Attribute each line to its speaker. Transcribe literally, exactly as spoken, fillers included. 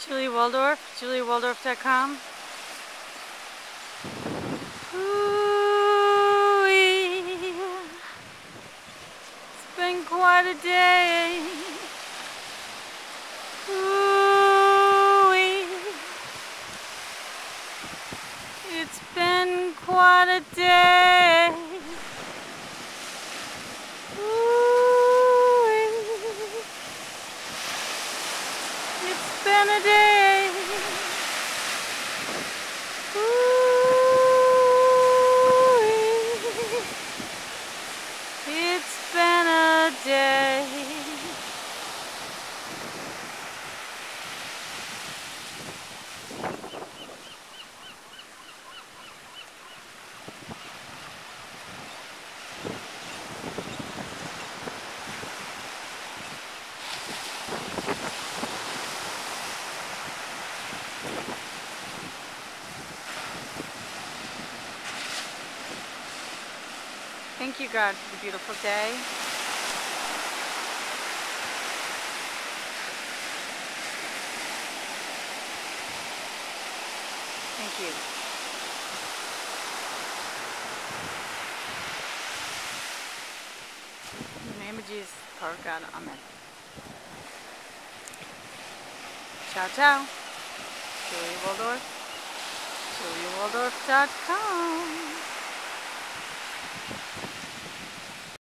Speaker 1: Julie Waldorf, julie waldorf dot com. Ooh, it's been quite a day. Ooh, it's been quite a day. Ooh, it's been a day. It's been a day. Thank you, God, for the beautiful day. Thank you. In the name of Jesus, power of God, amen. Ciao, ciao. Julie Waldorf, julie waldorf dot com.